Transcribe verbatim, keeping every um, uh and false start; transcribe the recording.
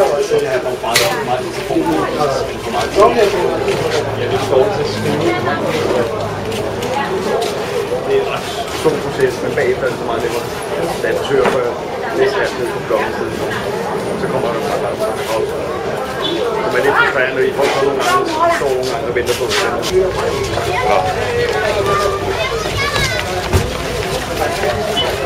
Det er en ret stor proces, men bagefter er det så meget nemmere. Da jeg forsøger at få næste her ned på blokken siden, så kommer der bare langt sammen op. Så man er lidt frustrerende, når I får nogle gange, så står nogle gange og venter på det. Ja.